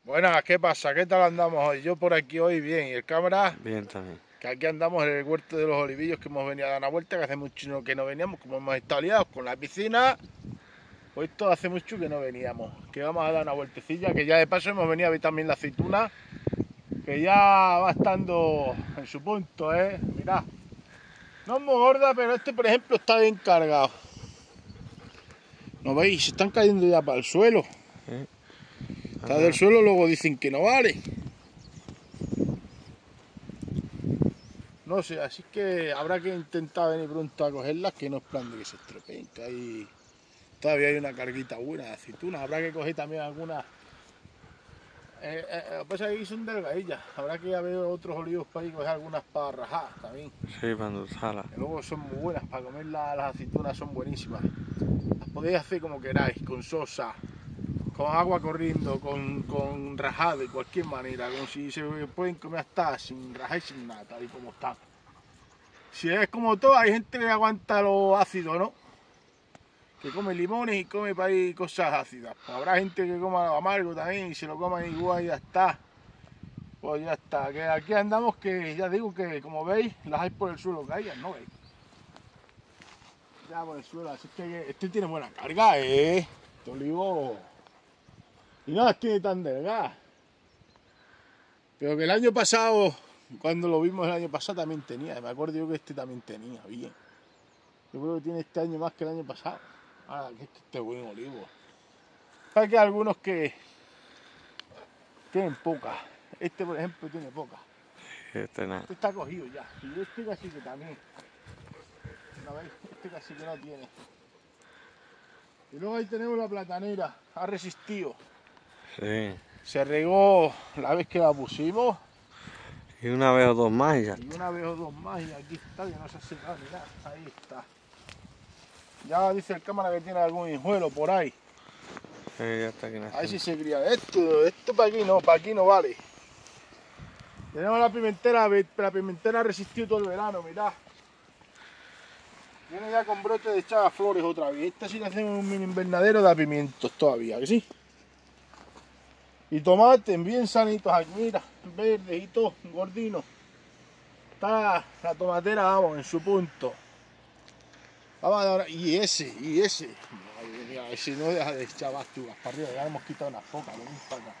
Buenas, ¿qué pasa? ¿Qué tal andamos hoy? Yo por aquí hoy bien, y el cámara, Bien también. que aquí andamos en el huerto de los olivillos, que hemos venido a dar una vuelta, que hace mucho que no veníamos, como hemos estado liados con la piscina, pues esto hace mucho que no veníamos, que vamos a dar una vueltecilla, que ya de paso hemos venido a ver también la aceituna, que ya va estando en su punto, mirad, no es muy gorda, pero este por ejemplo está bien cargado. ¿No veis? Se están cayendo ya para el suelo. ¿Sí? Está del suelo, luego dicen que no vale. No sé, así que habrá que intentar venir pronto a cogerlas, que no es plan de que se estropeen, que hay, todavía hay una carguita buena de aceitunas. Habrá que coger también algunas, pues ahí son delgadillas, habrá que haber otros olivos para ir, coger algunas para rajar también. Sí, para endulzarlas. Que luego son muy buenas, para comer las aceitunas son buenísimas. Las podéis hacer como queráis, con sosa, con agua corriendo, con rajada, de cualquier manera, como si se pueden comer hasta sin rajar y sin nada, tal y como están. Si es como todo, hay gente que aguanta lo ácido, ¿no? Que come limones y come para ahí cosas ácidas. Pues habrá gente que coma lo amargo también y se lo coma igual y ya está. Pues ya está, que aquí andamos, que ya digo que como veis, las hay por el suelo caídas, ¿no veis? Ya por el suelo, así que este tiene buena carga, Este olivo. Y no las tiene tan delgadas. Pero que el año pasado, cuando lo vimos el año pasado, también tenía. Me acuerdo yo que este también tenía, bien. Yo creo que tiene este año más que el año pasado. Ahora, que este buen olivo. Hay que algunos que tienen pocas. Este, por ejemplo, tiene pocas. Este nada. Este está cogido ya. Y este casi que también. ¿No veis? Este casi que no tiene. Y luego ahí tenemos la platanera. Ha resistido. Sí. Se regó la vez que la pusimos. Y una vez o dos más y ya. Y una vez o dos más y aquí está, que no se ha secado, mirad, ahí está. Ya dice el cámara que tiene algún hijuelo por ahí. Sí, ya está aquí A ver naciendo. si se cría. Esto para aquí no vale. Tenemos la pimentera ha resistido todo el verano, mirad. Viene ya con brote de echar flores otra vez. Esta sí le hacemos un mini invernadero de pimientos todavía, que sí. Y tomates bien sanitos aquí, mira, verdes y todo, gordinos. Está la tomatera, vamos, en su punto. Vamos a dar, y ese, madre mía, ese no deja de echar bastugas para arriba, ya le hemos quitado unas pocas, lo mismo para acá.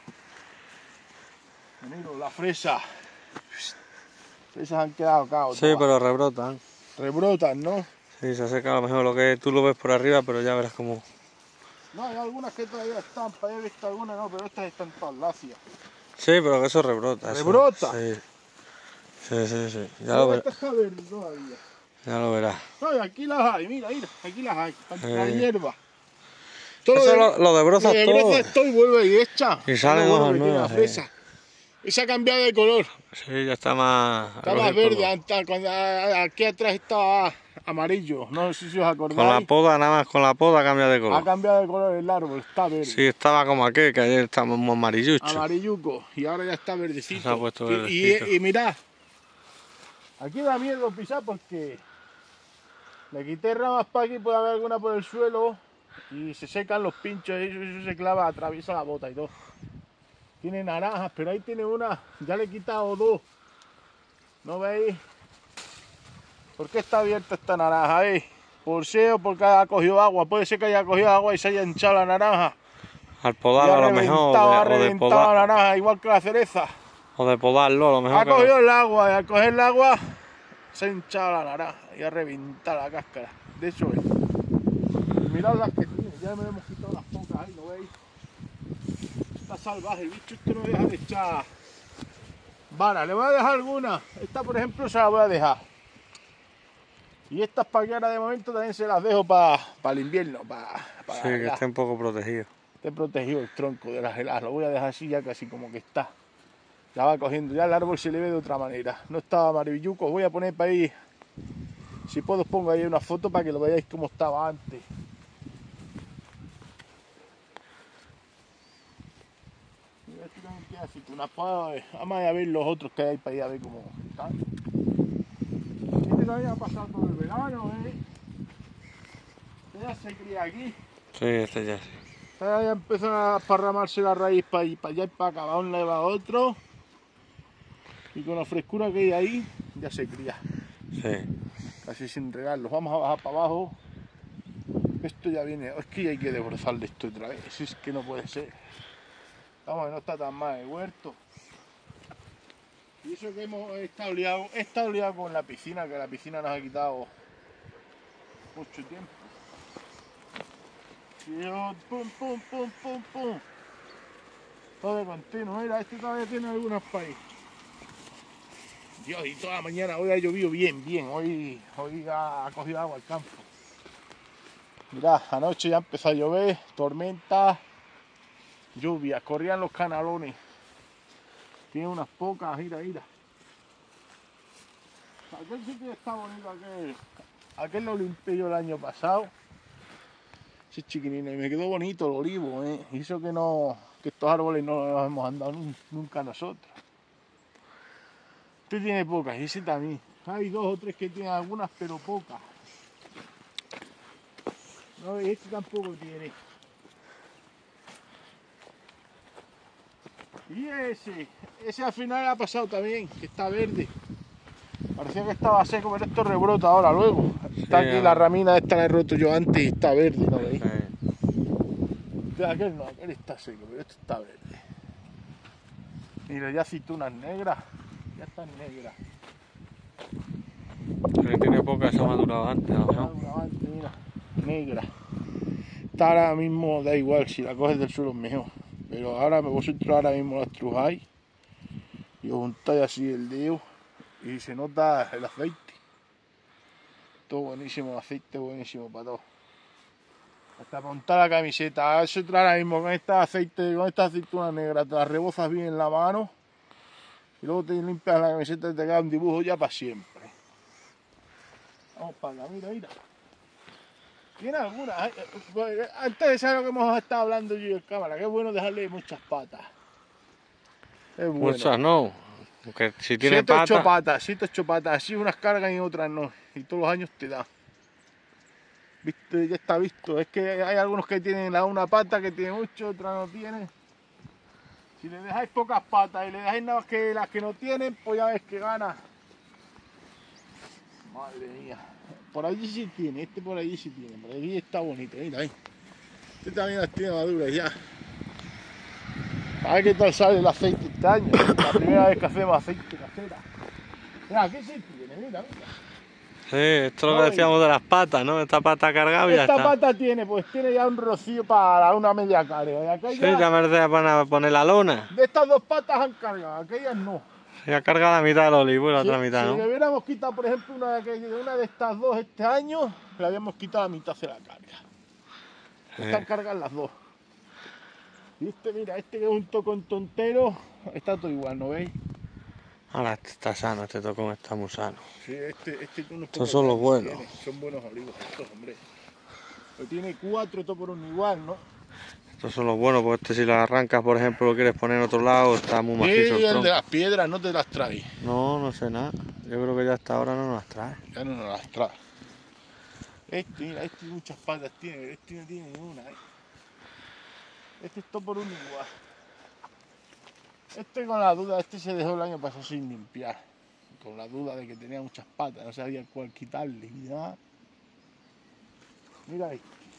Mira, la fresa. Fresas han quedado caos. Sí, pero rebrotan. Rebrotan, ¿no? Sí, se seca a lo mejor lo que tú lo ves por arriba, pero ya verás cómo. No, hay algunas que todavía están, para he visto algunas no, pero estas están todas lacias. Sí, pero que eso rebrota. ¿Rebrota? Eso. Sí. Sí. Ya No, lo verás. esta está verde todavía. Ya lo verás. No, y aquí las hay, mira, aquí las hay, la hierba. Todo Eso lo desbrozas todo. Desbroza esto y vuelve y echa. Y salen hojas nuevas. La fresa. Esa ha cambiado de color. Sí, ya está más. Está más verde, antes, cuando aquí atrás estaba amarillo. No sé si os acordáis. Con la poda, nada más con la poda cambia de color. Ha cambiado de color el árbol, está verde. Sí, estaba como aquel, que ayer estábamos amarillucho. Amarilluco, y ahora ya está verdecito. Se ha puesto verdecito. Y mirad, aquí da miedo pisar porque le quité ramas para aquí, puede haber alguna por el suelo y se secan los pinchos y eso se clava, atraviesa la bota y todo. Tiene naranjas, pero ahí tiene una, ya le he quitado dos. ¿No veis? ¿Por qué está abierta esta naranja ahí? Por seo, porque ha cogido agua. Puede ser que haya cogido agua y se haya hinchado la naranja. Al podarlo a lo mejor, ha reventado la naranja, igual que la cereza. O de podarlo a lo mejor. Ha cogido el agua y al coger el agua se ha hinchado la naranja y ha reventado la cáscara. De hecho es. Mirad las que tiene, ya me hemos quitado las pocas ahí, ¿lo veis? Está salvaje, el bicho este no deja de echar vara. Le voy a dejar alguna. Esta por ejemplo se la voy a dejar. Y estas para que ahora de momento también se las dejo para el invierno. Sí, que esté un poco protegido. Esté protegido el tronco de las heladas. Lo voy a dejar así ya casi como que está. Ya va cogiendo, ya el árbol se le ve de otra manera. No estaba maravilloso. Voy a poner para ahí, si puedo os pongo ahí una foto para que lo veáis como estaba antes. Mira, este también tiene aceitunas. Vamos a ver los otros que hay para ahí a ver cómo están. Este también ha pasado todo el verano, Este ya se cría aquí. Sí, este ya sí. Ya empieza a parramarse la raíz para allá y para acá, va un lado a otro. Y con la frescura que hay ahí, ya se cría. Sí. Casi sin regarlos. Vamos a bajar para abajo. Esto ya viene. Es que ya hay que desbrozarle esto otra vez. Si es que no puede ser. Vamos, que no está tan mal el huerto. Y eso que he estado liado con la piscina, que la piscina nos ha quitado mucho tiempo. Y yo, pum, pum, pum, pum, pum. Todo de continuo. Mira, este todavía tiene algunas para ahí. Dios, y toda la mañana hoy ha llovido bien. Hoy ha cogido agua el campo. Mirad, anoche ya empezó a llover, tormenta, lluvia, corrían los canalones. Tiene unas pocas, mira. Aquel sitio está bonito, aquel lo limpié yo el año pasado. Ese chiquinino, y me quedó bonito el olivo, Y eso que estos árboles no los hemos andado nunca nosotros. Este tiene pocas, y ese también. Hay 2 o 3 que tienen algunas, pero pocas. No, este tampoco tiene. Y ese al final ha pasado también, que está verde. Parecía que estaba seco, pero esto rebrota ahora luego. Está Sí, aquí la ramina esta la he roto yo antes y está verde, ¿no veis? Sí. Aquel no, aquel está seco, pero este está verde. Mira, ya aceitunas negras, ya están negras. Que tiene poca, se ha madurado antes, ¿no? Mira, negra. Esta ahora mismo da igual, si la coges del suelo es mejor. Pero vosotros ahora mismo la estrujáis y os juntáis así el dedo y se nota el aceite. Todo buenísimo, aceite buenísimo para todo. Hasta para untar la camiseta. Vosotros ahora mismo con esta aceituna negra te la rebozas bien en la mano y luego te limpias la camiseta y te queda un dibujo ya para siempre. Vamos para acá, mira. Tiene algunas. Antes de saber lo que hemos estado hablando yo en cámara, que es bueno dejarle muchas patas. Es bueno. Muchas no. Porque si tiene 7 o 8 patas. 7 o 8 patas. Así unas cargan y otras no. Y todos los años te da. ¿Viste? Ya está visto. Es que hay algunos que tienen una pata que tiene mucho, otra no tiene. Si le dejáis pocas patas y le dejáis nada más que las que no tienen, pues ya ves que gana. Madre mía. Por allí sí tiene, por allí sí tiene. Por allí está bonito, mira ahí. Este también las tiene maduras ya. A ver qué tal sale el aceite este año. La primera vez que hacemos aceite casera. Mira, aquí sí tiene, mira. Sí, esto es lo que decíamos de las patas, ¿no? Esta pata cargada y ya está. Esta pata tiene ya un rocío para una media carga. Sí, ya merece para poner la lona. De estas 2 patas han cargado, aquellas no. Se ha cargado la mitad del olivo y la otra mitad, ¿no? Si le hubiéramos quitado, por ejemplo, una de estas 2 este año, le habíamos quitado la mitad de la carga. Están cargadas las 2. ¿Viste? Mira, este que es un tocón tontero, está todo igual, ¿no veis? Ahora está sano, este tocón está muy sano. Sí, Estos son los buenos. Son buenos olivos estos, hombre. Pero tiene 4, todo por un igual, ¿no? Estos son los buenos, porque este si lo arrancas, por ejemplo, lo quieres poner en otro lado, está muy macizo el el tronco. de las piedras no te las trae. No sé nada. Yo creo que ya hasta ahora no nos las trae. Ya no nos las trae. Mira, muchas patas tiene, este no tiene ninguna, Este es todo por un igual. Con la duda, se dejó el año pasado sin limpiar. Con la duda de que tenía muchas patas, no sabía cuál quitarle y nada. Mira ahí.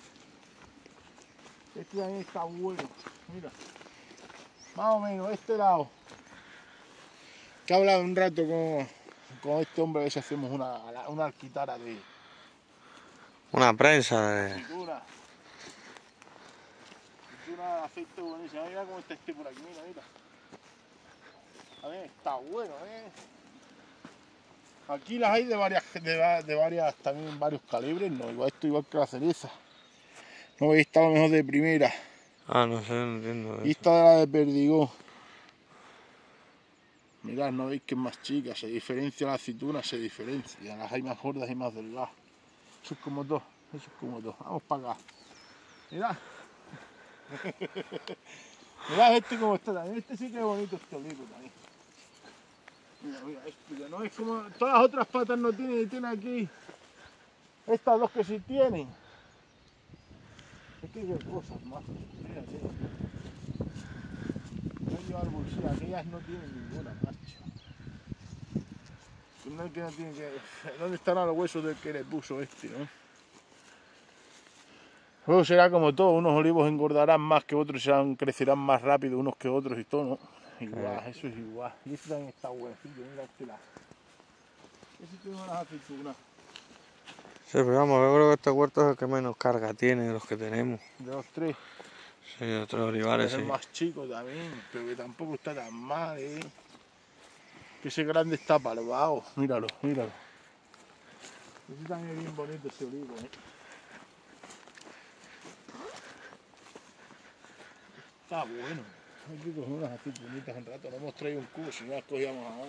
Este también está bueno, mira. Más o menos, este lado. Que he hablado un rato con este hombre, a ver si hacemos una alquitara de... Una prensa de... Pintura de aceite buenísima. Mira cómo está este por aquí, mira. A ver, está bueno, Aquí las hay de varias, también varios calibres, no, igual que la cereza. No veis, está a lo mejor de primera. No sé, no entiendo. Y esta de la de perdigón. Mirad, no veis que es más chica, se diferencia la aceituna, las hay más gordas y más delgadas. Eso es como todo. Vamos para acá. Mirad. Mirad este como está también, este sí que es bonito este olivo también. Mira, este ya no es como todas las otras patas no tienen, y tiene aquí estas 2 que sí tienen. Es que qué cosas más. Fíjate. Medio árbol, sí, aquellas no tienen ninguna, macho. No es que no tienen que... ¿Dónde estarán los huesos del que le puso este, no? Luego será como todo, unos olivos engordarán más que otros, crecerán más rápido unos que otros y todo, ¿no? Igual, eso es igual. Y este también está buenecillo, mira este lado. Ese tiene unas aceitunas. Sí, pero vamos, yo creo que este huerto es el que menos carga tiene de los que tenemos. De los tres. Sí, de otros olivares, Es el sí. más chico también, pero que tampoco está tan mal, ¿eh? Que ese grande está parvado. Míralo, míralo. Ese también es bien bonito ese olivo, ¿eh? Está bueno. Hay que coger unas aceitunitas un rato. No hemos traído un cubo, si no las cogíamos ahora.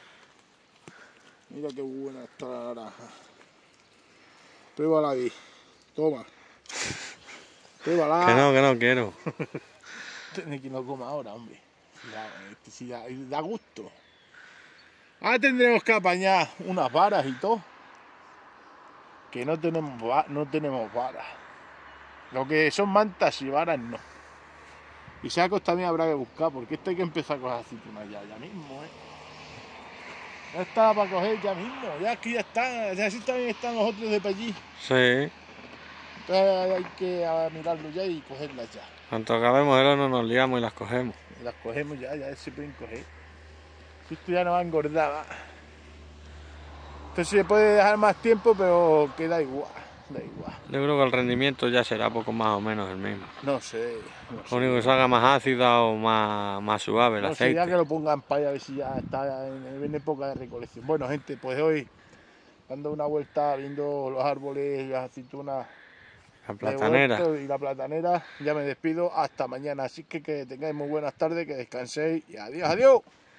Mira qué buena está la naranja. Pruébala ahí. Toma. Pruébala. Que no quiero. Tiene que no coma ahora, hombre. Este sí da gusto. Ahora tendremos que apañar unas varas y todo. Que no tenemos varas. Lo que son mantas y varas no. Y sacos también habrá que buscar, porque esto hay que empezar a coger aceitunas ya mismo, ¿eh? Ya está para coger ya mismo, ya aquí ya están, ya así también están los otros de allí. Sí. Entonces hay que mirarlo ya y cogerlas ya. Cuanto acabemos el no nos liamos y las cogemos. Y las cogemos ya se pueden coger. Esto ya no va a engordar, ¿va? Entonces se puede dejar más tiempo, pero queda igual, da igual. Yo creo que el rendimiento ya será poco más o menos el mismo. No sé. Lo único que salga más ácida o más suave el No sé, aceite. ya que lo pongan para allá a ver si ya está en época de recolección. Bueno, gente, pues hoy dando una vuelta viendo los árboles, las aceitunas, La platanera. y la platanera, ya me despido hasta mañana. Así que tengáis muy buenas tardes, que descanséis y adiós, adiós.